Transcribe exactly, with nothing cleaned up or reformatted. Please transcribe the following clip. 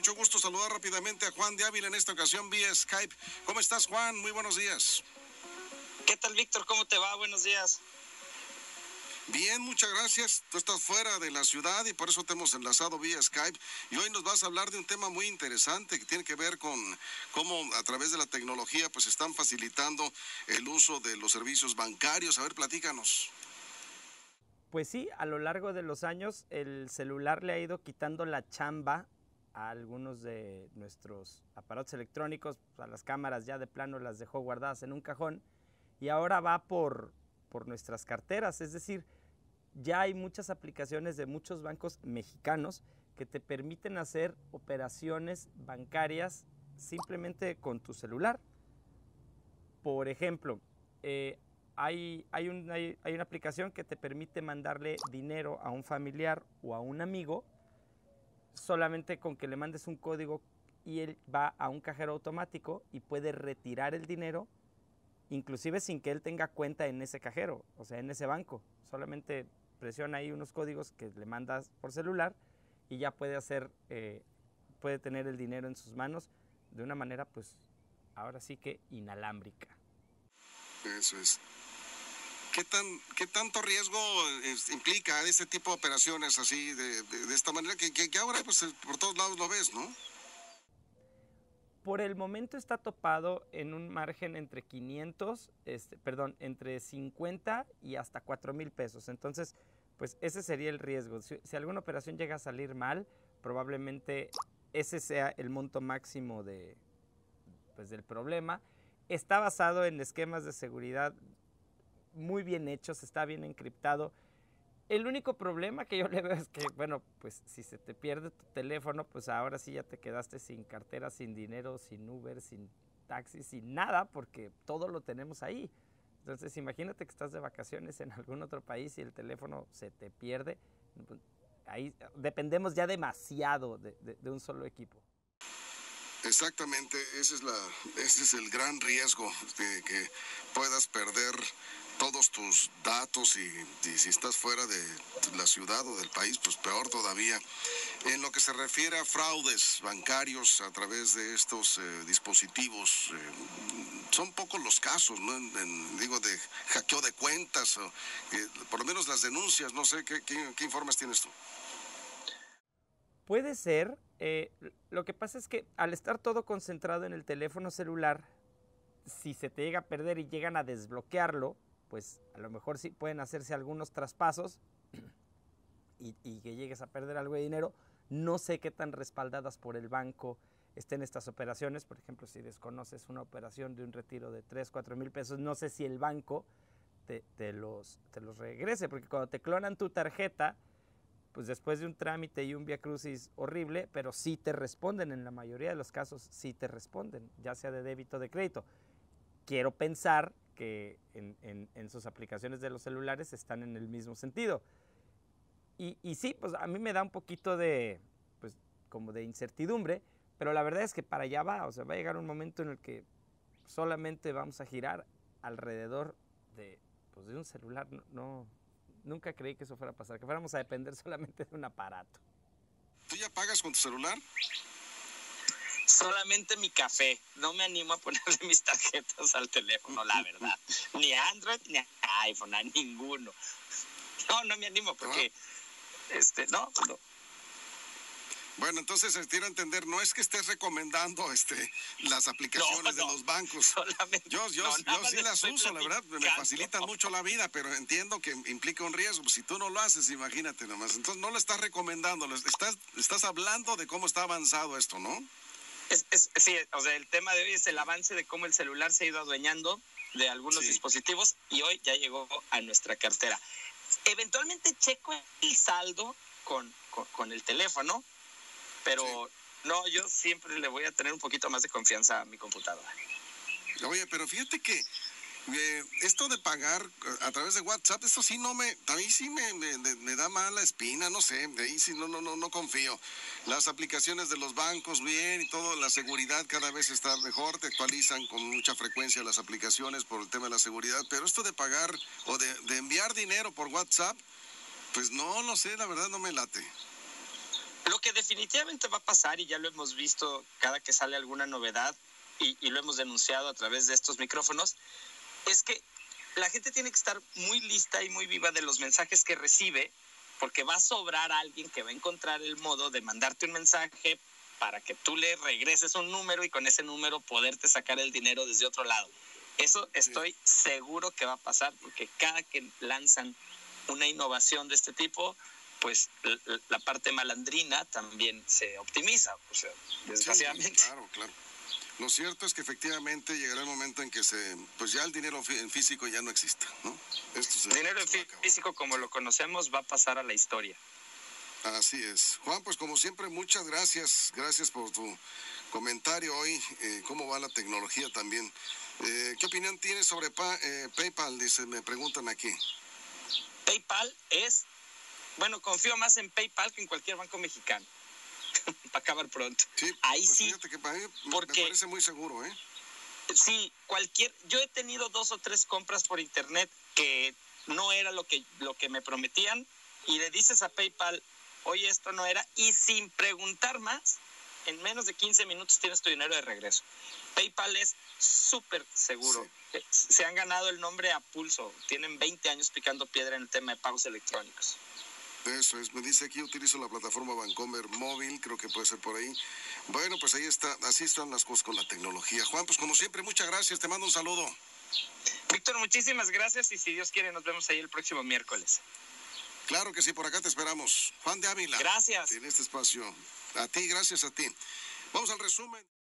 mucho gusto saludar rápidamente a Juan de Ávila, en esta ocasión vía Skype. ¿Cómo estás, Juan? Muy buenos días. ¿Qué tal, Víctor? ¿Cómo te va? Buenos días. Bien, muchas gracias. Tú estás fuera de la ciudad y por eso te hemos enlazado vía Skype. Y hoy nos vas a hablar de un tema muy interesante que tiene que ver con cómo a través de la tecnología pues están facilitando el uso de los servicios bancarios. A ver, platícanos. Pues sí, a lo largo de los años el celular le ha ido quitando la chamba a algunos de nuestros aparatos electrónicos, a las cámaras ya de plano las dejó guardadas en un cajón y ahora va por, por nuestras carteras, es decir, ya hay muchas aplicaciones de muchos bancos mexicanos que te permiten hacer operaciones bancarias simplemente con tu celular. Por ejemplo, eh, Hay, hay, un, hay, hay una aplicación que te permite mandarle dinero a un familiar o a un amigo solamente con que le mandes un código y él va a un cajero automático y puede retirar el dinero inclusive sin que él tenga cuenta en ese cajero, o sea, en ese banco. Solamente presiona ahí unos códigos que le mandas por celular y ya puede hacer, eh, puede tener el dinero en sus manos de una manera, pues, ahora sí que inalámbrica. Eso es. ¿Qué tan, qué tanto riesgo es, implica este tipo de operaciones así, de, de, de esta manera, que, que, que ahora pues por todos lados lo ves, ¿no? Por el momento está topado en un margen entre quinientos, este, perdón, entre cincuenta y hasta cuatro mil pesos. Entonces, pues ese sería el riesgo. Si, si alguna operación llega a salir mal, probablemente ese sea el monto máximo de, pues, del problema. Está basado en esquemas de seguridad muy bien hechos, está bien encriptado. El único problema que yo le veo es que, bueno, pues si se te pierde tu teléfono, pues ahora sí ya te quedaste sin cartera, sin dinero, sin Uber, sin taxi, sin nada, porque todo lo tenemos ahí. Entonces imagínate que estás de vacaciones en algún otro país y el teléfono se te pierde. Ahí dependemos ya demasiado de, de, de un solo equipo. Exactamente, ese es, la, ese es el gran riesgo, de que puedas perder todos tus datos y, y si estás fuera de la ciudad o del país, pues peor todavía. En lo que se refiere a fraudes bancarios a través de estos eh, dispositivos, eh, son pocos los casos, ¿no? En, en, digo, de hackeo de cuentas, o, eh, por lo menos las denuncias, no sé, ¿qué, qué, qué informes tienes tú? Puede ser, eh, lo que pasa es que al estar todo concentrado en el teléfono celular, si se te llega a perder y llegan a desbloquearlo, pues a lo mejor sí pueden hacerse algunos traspasos y, y que llegues a perder algo de dinero. No sé qué tan respaldadas por el banco estén estas operaciones. Por ejemplo, si desconoces una operación de un retiro de tres, cuatro mil pesos, no sé si el banco te, te, los, te los regrese, porque cuando te clonan tu tarjeta, pues después de un trámite y un viacrucis horrible, pero sí te responden, en la mayoría de los casos sí te responden, ya sea de débito o de crédito. Quiero pensar que en, en, en sus aplicaciones de los celulares están en el mismo sentido. Y, y sí, pues a mí me da un poquito de, pues como de incertidumbre, pero la verdad es que para allá va, o sea, va a llegar un momento en el que solamente vamos a girar alrededor de, pues, de un celular, no... no Nunca creí que eso fuera a pasar, que fuéramos a depender solamente de un aparato. ¿Tú ya pagas con tu celular? Solamente mi café. No me animo a ponerle mis tarjetas al teléfono, la verdad. Ni a Android ni a iPhone, a ninguno. No, no me animo porque, ¿Ah? este, no, no. Bueno, entonces quiero entender, no es que estés recomendando este las aplicaciones no, no, de los bancos. Solamente, yo yo, no, yo sí las uso, la verdad, me facilitan mucho la vida, pero entiendo que implica un riesgo. Si tú no lo haces, imagínate nomás. Entonces no lo estás recomendando, estás, estás hablando de cómo está avanzado esto, ¿no? Es, es, sí, o sea, el tema de hoy es el avance de cómo el celular se ha ido adueñando de algunos sí. dispositivos y hoy ya llegó a nuestra cartera. Eventualmente checo el saldo con, con, con el teléfono, pero sí. no, yo siempre le voy a tener un poquito más de confianza a mi computadora. Oye, pero fíjate que eh, esto de pagar a través de WhatsApp, esto sí no me, a mí sí me, me, me da mala espina, no sé, de ahí sí no, no, no, no confío. Las aplicaciones de los bancos, bien, y todo, la seguridad cada vez está mejor, te actualizan con mucha frecuencia las aplicaciones por el tema de la seguridad, pero esto de pagar o de, de enviar dinero por WhatsApp, pues no, no sé, la verdad no me late. Lo que definitivamente va a pasar, y ya lo hemos visto cada que sale alguna novedad, y, y lo hemos denunciado a través de estos micrófonos, es que la gente tiene que estar muy lista y muy viva de los mensajes que recibe, porque va a sobrar a alguien que va a encontrar el modo de mandarte un mensaje para que tú le regreses un número y con ese número poderte sacar el dinero desde otro lado. Eso estoy seguro que va a pasar, porque cada que lanzan una innovación de este tipo, pues la parte malandrina también se optimiza, o sea, desgraciadamente. Sí, claro, claro. Lo cierto es que efectivamente llegará el momento en que se, pues ya el dinero en físico ya no exista, ¿no? Esto se, el dinero en físico como lo conocemos va a pasar a la historia. Así es. Juan, pues como siempre, muchas gracias. Gracias por tu comentario hoy. Eh, ¿Cómo va la tecnología también? Eh, ¿Qué opinión tienes sobre pa, eh, PayPal? Dice, me preguntan aquí. PayPal es, bueno, confío más en PayPal que en cualquier banco mexicano. Para acabar pronto. Sí, ahí pues sí. Fíjate que para mí porque, me parece muy seguro, ¿eh? Sí, cualquier, yo he tenido dos o tres compras por internet que no era lo que, lo que me prometían, y le dices a PayPal, oye, esto no era, y sin preguntar más, en menos de quince minutos tienes tu dinero de regreso. PayPal es súper seguro. Sí. Se han ganado el nombre a pulso. Tienen veinte años picando piedra en el tema de pagos electrónicos. Eso es, me dice aquí, utilizo la plataforma Bancomer móvil, creo que puede ser por ahí. Bueno, pues ahí está, así están las cosas con la tecnología. Juan, pues como siempre, muchas gracias, te mando un saludo. Víctor, muchísimas gracias, y si Dios quiere nos vemos ahí el próximo miércoles. Claro que sí, por acá te esperamos. Juan de Ávila. Gracias. En este espacio. A ti, gracias a ti. Vamos al resumen.